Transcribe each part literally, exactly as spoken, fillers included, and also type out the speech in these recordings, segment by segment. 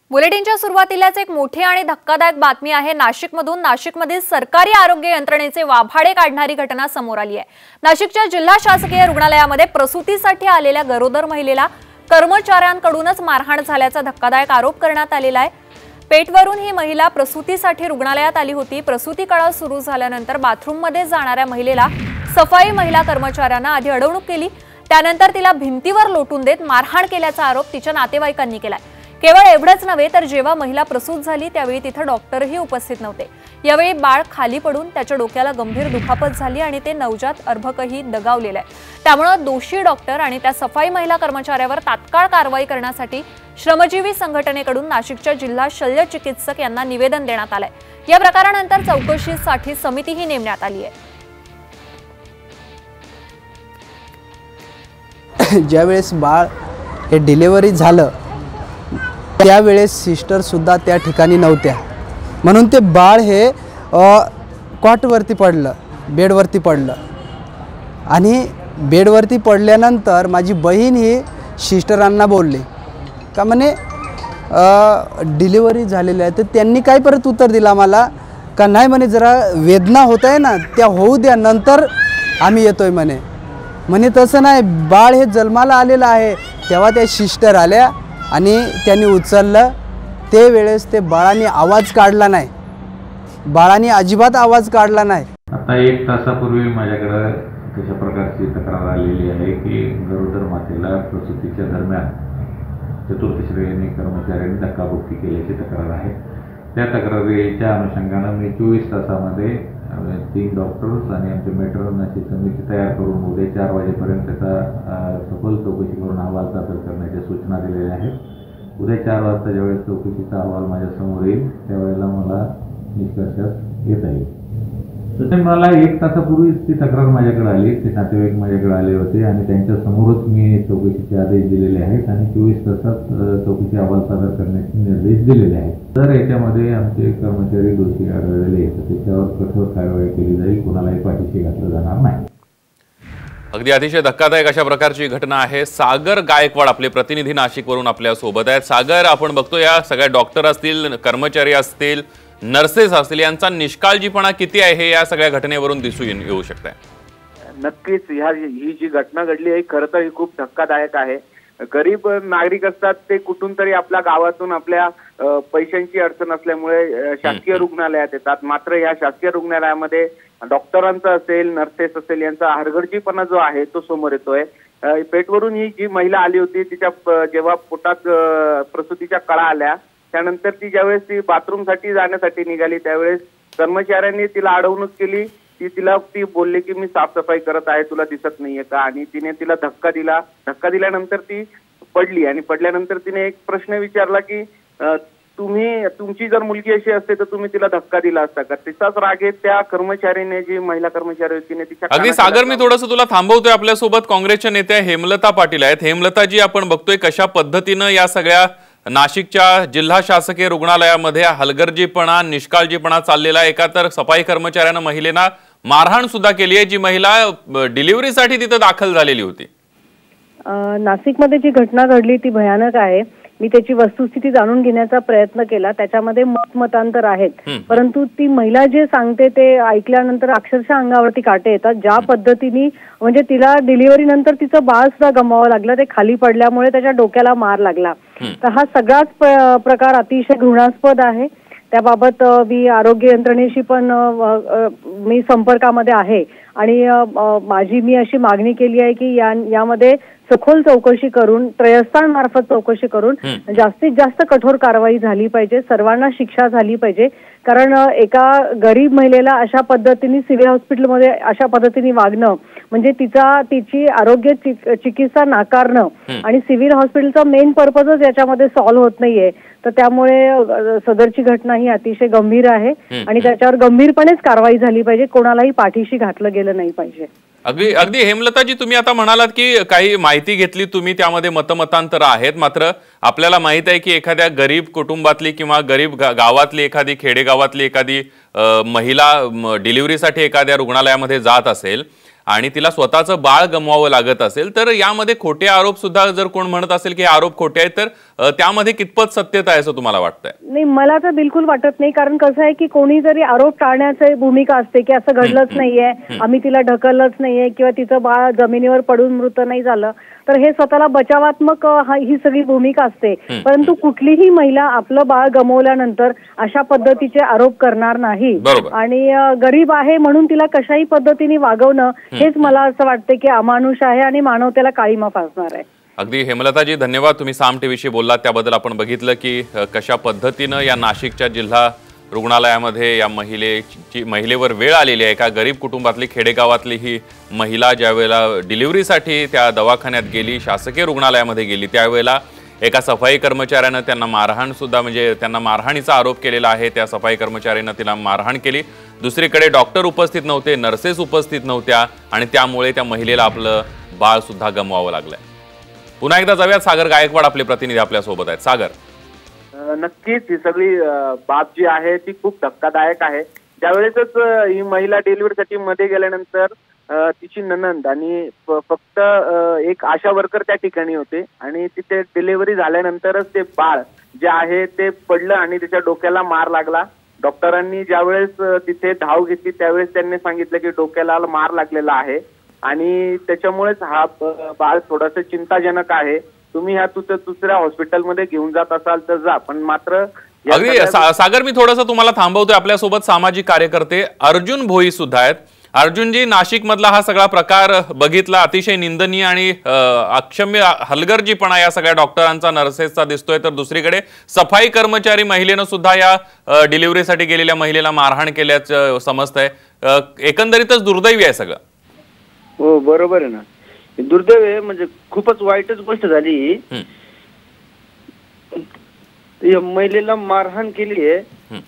बुलेटिनच्या सुरुवातीलाच एक मोठी आणि धक्कादायक बातमी आहे। नाशिकमधून नाशिकमधील सरकारी आरोग्य यंत्रणेचे वाभाडे काढणारी घटना समोर आली आहे। नाशिकच्या जिल्हा शासकीय रुग्णालयामध्ये प्रसूतीसाठी आलेल्या गरोदर महिलेला कर्मचाऱ्यांकडूनच मारहाण झाल्याचा धक्कादायक आरोप करण्यात आलेला आहे। पेठवरून ही महिला प्रसूतीसाठी रुग्णालयात आली होती। प्रसूती काळ सुरू झाल्यानंतर बाथरूममध्ये जाणाऱ्या महिलेला सफाई महिला कर्मचाऱ्यांना आधी अडवणूक केली, त्यानंतर तिला भिंतीवर लोटून देत मारहाण केल्याचा आरोप तिच्या नातेवाईकांनी केलाय। केवळ एवढंच नव्हे तर जेव्हा महिला प्रसूत झाली त्यावेळी तिथे डॉक्टरही उपस्थित नव्हते। यावेळी बाळ खाली पडून त्याच्या डोक्याला गंभीर दुखापत झाली आणि ते नवजात अर्भकही दगावलेलं आहे। त्यामुळे दोषी डॉक्टर आणि त्या सफाई महिला कर्मचाऱ्यावर तात्काळ कारवाई करण्यासाठी श्रमजीवी संघटनेकडून नाशिकच्या जिल्हा शल्य चिकित्सक यांना निवेदन देण्यात आलंय। या प्रकारानंतर चौकशीसाठी समितीही नेमण्यात आली आहे। ज्यावेळेस बाळ हे डिलिव्हरी झालं त्यावेळेस सिस्टर सुद्धा त्या ठिकाणी नव्हत्या, म्हणून ते बाळ हे कॉटवरती पडलं, बेडवरती पडलं आणि बेडवरती पडल्यानंतर माझी बहीण ही सिस्टरांना बोलली का म्हणे डिलिव्हरी झालेली आहे। तर त्यांनी काय परत उत्तर दिला मला का नाही म्हणे जरा वेदना होत आहे ना त्या होऊ द्या, नंतर आम्ही येतोय म्हणे। म्हणे तसं नाही, बाळ हे जन्माला आलेलं आहे। तेव्हा त्या सिस्टर आल्या आणि त्यांनी उचललं। ते वेळेस ते बाळाने आवाज काढला नाही, बाळाने अजिबात आवाज काढला नाही। आता एक तासापूर्वी माझ्याकडे तशा प्रकारची तक्रार आलेली आहे की गरोदर मातेला प्रसूतीच्या दरम्यान चतुर्थ श्रेणी कर्मचाऱ्यांनी धक्काबुक्की केल्याची तक्रार आहे। त्या तक्रारीच्या अनुषंगाने मी चोवीस तासामध्ये तीन डॉक्टर्स आणि आमच्या मेट्रोनची समिती तयार करून उद्या चार वाजेपर्यंत त्याचा सखोल चौकशी करून अहवाल सादर करण्याच्या सूचना दिलेल्या आहेत। उद्या चार वाजता ज्यावेळेस चौकशीचा अहवाल माझ्यासमोर येईल त्यावेळेला मला निष्कर्षात येता येईल। तर मला एक तासापूर्वी ती तक्रार माझ्याकडे आली, ते नातेवाईक माझ्याकडे आले होते आणि त्यांच्या समोरच मी चौकशीचे आदेश दिलेले आहेत आणि चोवीस तासात चौकशी अहवाल सादर करण्याचे निर्देश दिलेले आहेत। तर याच्यामध्ये आमचे कर्मचारी दोषी आढळलेले तर त्याच्यावर कठोर कारवाई केली जाईल, कोणालाही पाठीशी घातलं जाणार नाही। अगदी अतिशय धक्कादायक अशा प्रकारची घटना आहे। सागर गायकवाड आपले प्रतिनिधी नाशिकवरून आपल्या सोबत आहेत। सागर, आपण बघतो या सगळ्या डॉक्टर असतील, कर्मचारी असतील, नर्सेस असतील, यांचा निष्काळजीपणा किती आहे हे या सगळ्या घटनेवरून दिसून येऊ शकते। नक्कीच ह्या ही जी घटना घडली आहे खरं तर ही खूप धक्कादायक आहे। गरीब नागरिक असतात ते कुठून तरी आपल्या गावातून आपल्या पैशांची अडचण असल्यामुळे शासकीय रुग्णालयात येतात, मात्र या शासकीय रुग्णालयामध्ये डॉक्टरांचा असेल, नर्सेस असेल, यांचा हलगर्जीपणा जो आहे तो समोर येतोय। पेठवरून ही जी महिला आली होती तिच्या जेव्हा पोटात प्रसूतीच्या कळा आल्या त्यानंतर ती ज्यावेळेस ती बाथरूमसाठी जाण्यासाठी निघाली त्यावेळेस कर्मचाऱ्यांनी तिला अडवणूक केली। ती तिला ती बोलली की मी साफसफाई करत आहे, तुला दिसत नाहीये का, आणि तिने तिला धक्का दिला। धक्का दिल्यानंतर ती पडली आणि पडल्यानंतर तिने एक प्रश्न विचारला की तुम्ही तुमची जर मुलगी अशी असते तर तुम्ही तिला धक्का दिला असता का। तिचाच राग आहे त्या कर्मचारीने, जी महिला कर्मचारी होती तिने तिच्या अगदी सागर, मी थोडंसं तुला थांबवतोय। आपल्यासोबत काँग्रेसच्या नेत्या हेमलता पाटील आहेत। हेमलताजी, आपण बघतोय कशा पद्धतीनं या सगळ्या नाशिकच्या जिल्हा शासकीय रुग्णालयामध्ये हलगर्जीपणा, निष्काळजीपणा चाललेला आहे। एका तर सफाई कर्मचाऱ्यानं महिलेला मारहाण सुद्धा केली आहे, जी महिला डिलिव्हरीसाठी तिथे दाखल झालेली होती। नाशिकमध्ये जी घटना घडली ती भयानक आहे। मी त्याची वस्तुस्थिती जाणून घेण्याचा प्रयत्न केला, त्याच्यामध्ये मतमतांतर आहेत, परंतु ती महिला जे सांगते ते ऐकल्यानंतर अक्षरशः अंगावरती काटे येतात। ज्या पद्धतीने म्हणजे तिला डिलिव्हरी नंतर तिचं बाळ सुद्धा गमावं लागलं, ते खाली पडल्यामुळे त्याच्या डोक्याला मार लागला। तर हा सगळाच प्रकार अतिशय घृणास्पद आहे। त्याबाबत मी आरोग्य यंत्रणेशी पण मी संपर्कामध्ये आहे आणि माझी मी अशी मागणी केली आहे की या यामध्ये सखोल चौकशी करून, त्रयस्थान मार्फत चौकशी करून जास्तीत जास्त कठोर कारवाई झाली पाहिजे, सर्वांना शिक्षा झाली पाहिजे। कारण एका गरीब महिलेला अशा पद्धतीने सिव्हिल हॉस्पिटलमध्ये अशा पद्धतीने वागणं म्हणजे तिचा तिची आरोग्य चिकित्सा नाकारणं आणि सिव्हिल हॉस्पिटलचा मेन पर्पजच याच्यामध्ये सॉल्व्ह होत नाहीये। तर त्यामुळे सदरची घटना ही अतिशय गंभीर आहे आणि त्याच्यावर गंभीरपणेच कारवाई झाली पाहिजे, कोणालाही पाठीशी घातलं गेलं नाही पाहिजे। अगदी अगदी हेमलताजी, तुम्ही आता म्हणालात की काही माहिती घेतली तुम्ही, त्यामध्ये मतमतांतर आहेत, मात्र आपल्याला माहित आहे की एखाद्या गरीब कुटुंबातली किंवा गरीब गावातली एखादी खेडेगावातली एखादी महिला डिलिव्हरीसाठी एखाद्या रुग्णालयामध्ये जात असेल आणि तिला स्वतःचं बाळ गमवावं लागत असेल तर यामध्ये खोटे आरोप सुद्धा जर कोण म्हणत असेल की आरोप खोटे आहेत तर अ, त्यामध्ये कितपत सत्यता आहे असं तुम्हाला वाटतंय? नाही, मला तर बिलकुल वाटत नाही. कारण कसं आहे की कोणी जरी आरोप टाळण्याची भूमिका असते की असं घडलंच नाहीये, आम्ही तिला ढकललंच नाहीये किंवा तिचं बाळ जमिनीवर पडून मृत नाही झालं, तर हे स्वतःला बचावात्मक अ, हा- ही सगळी भूमिका असते. परंतु कुठलीही महिला आपलं बाळ गमावल्यानंतर अशा पद्धतीचे आरोप करणार नाही. बरोबर. आणि अ, गरीब आहे म्हणून तिला कशाही पद्धतीने वागवणं हेच मला असं वाटतं की अमानुष आहे आणि मानवतेला काळीमा फासणार आहे. अगदी हेमलताजी, धन्यवाद. तुम्ही साम टीव्हीशी बोललात त्याबद्दल. आपण बघितलं की अ, कशा पद्धतीनं या नाशिकच्या जिल्हा रुग्णालयामध्ये या महिलेची महिलेवर वेळ आलेली आहे. एका गरीब कुटुंबातली, खेडेगावातली ही महिला ज्यावेळेला डिलिव्हरीसाठी त्या दवाखान्यात गेली, शासकीय रुग्णालयामध्ये गेली, त्यावेळेला एका सफाई कर्मचाऱ्यानं त्यांना मारहाण सुद्धा म्हणजे त्यांना मारहाणीचा आरोप केलेला आहे. त्या सफाई कर्मचाऱ्यानं तिला मारहाण केली. दुसरीकडे डॉक्टर उपस्थित नव्हते, नर्सेस उपस्थित नव्हत्या आणि त्यामुळे त्या महिलेला आपलं बाळ सुद्धा गमवावं लागलंय. पुन्हा एकदा जाऊयात, सागर गायकवाड आपले प्रतिनिधी आपल्या सोबत आहेत. सागर, अ, नक्कीच ही सगळी अ, बाब जी आहे ती खूप धक्कादायक आहे. ज्यावेळेसच अ, ही महिला डिलिव्हरीसाठी मध्ये गेल्यानंतर अ, तिची नणंद आणि फ- फक्त अ, एक आशा वर्कर त्या ठिकाणी होते आणि तिथे डिलिव्हरी झाल्यानंतरच ते बाळ जे आहे ते पडलं आणि त्याच्या डोक्याला मार लागला. डॉक्टरांनी ज्यावेळेस अ, तिथे धाव घेतली त्यावेळेस त्यांनी सांगितलं की डोक्याला मार लागलेला आहे आणि त्याच्यामुळेच हा ब- बाळ थोडंसं चिंताजनक आहे. तुम्ही ह्या तुझं दुसऱ्या हॉस्पिटलमध्ये घेऊन जात असाल तर जा, पण मात्र या अगदी सगळ्या- सा- सागर, मी थोडंसं तुम्हाला थांबवतोय. आपल्यासोबत सामाजिक कार्यकर्ते अर्जुन भोई सुद्धा आहेत. अर्जुनजी, नाशिक मधला हा सगळा प्रकार बघितला, अतिशय निंदनीय आणि अ, अक्षम्य हलगर्जीपणा या सगळ्या डॉक्टरांचा, नर्सेसचा दिसतोय. तर दुसरीकडे सफाई कर्मचारी महिलेनं सुद्धा या अ, डिलिव्हरीसाठी गेलेल्या महिलेला मारहाण केल्याचं समजतंय. अ, एकंदरीतच दुर्दैवी आहे सगळं. हो, बरोबर आहे ना. दुर्दैव आहे, म्हणजे खूपच वाईटच गोष्ट झाली ही. हं. या महिलेला मारहाण केली आहे. हं.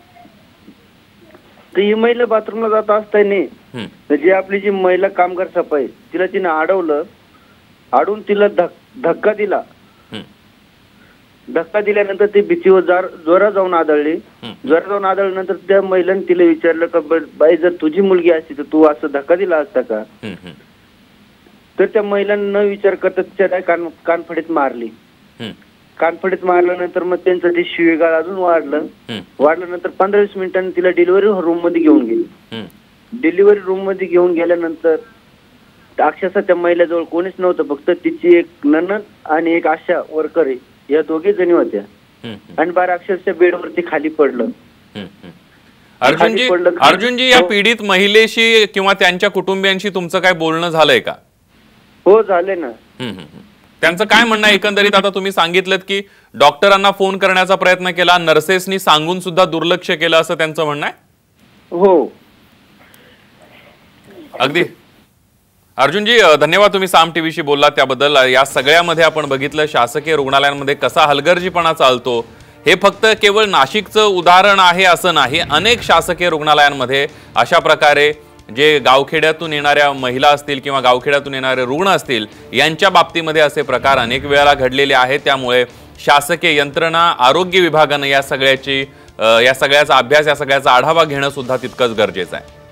तर ही महिला बाथरूमला जात असताना हं. तर जी आपली जी महिला कामगार सफाई तिला तिने अडवलं, अडवून तिला धक- धक्का दिला. हं. धक्का दिल्यानंतर ती भीतीवर जार जोरा जाऊन आदळली. हं. जोरा जाऊन आदळल्यानंतर त्या महिलाने तिला विचारलं का ब- बाई, जर तुझी मुलगी असती तर तू असं धक्का दिला असता का? हं. हं. तर त्या महिलांना न विचार करता तिच्या काय कान कानफडीत मारली. हं. कानफडीत मारल्यानंतर मग त्यांचं ते शिवीगाळ अजून वाढलं. हं. वाढल्यानंतर पंधरा वीस मिनिटांनी तिला डिलिव्हरी रूम मध्ये घेऊन गेली. हं. डिलिव्हरी रूम मध्ये घेऊन गेल्यानंतर अक्षरशः त्या महिलेजवळ कोणीच नव्हतं, फक्त तिची एक नणंद आणि एक आशा वर्कर आहे, या दोघी जणी होत्या. हं. आणि बारा अक्षरशः बेडवरती खाली पडलं. हं. हं. अर्जुनजी, अर्जुनजी, या पीडित महिलेशी किंवा त्यांच्या कुटुंबियांशी तुमचं काय बोलणं झालंय का? हो, झाले ना. हं. हं. हं. त्यांचं काय म्हणणं आहे एकंदरीत? आता तुम्ही सांगितलं की डॉक्टरांना फोन करण्याचा प्रयत्न केला, नर्सेसनी सांगून सुद्धा दुर्लक्ष केलं, असं त्यांचं म्हणणं आहे. हो, अगदी. अर्जुनजी, धन्यवाद. तुम्ही साम टीव्हीशी बोललात त्याबद्दल. या सगळ्यामध्ये आपण बघितलं शासकीय रुग्णालयांमध्ये कसा हलगर्जीपणा चालतो. हे फक्त केवळ नाशिकचं उदाहरण आहे असं नाही. अनेक शासकीय रुग्णालयांमध्ये अशा प्रकारे जे गावखेड्यातून येणाऱ्या महिला असतील किंवा गावखेड्यातून येणारे रुग्ण असतील यांच्या बाबतीमध्ये असे प्रकार अनेक वेळा घडलेले आहेत. त्यामुळे शासकीय यंत्रणा, आरोग्य विभागानं या सगळ्याची या सगळ्याचा अभ्यास, या सगळ्याचा आढावा घेणं सुद्धा तितकंच गरजेचं आहे.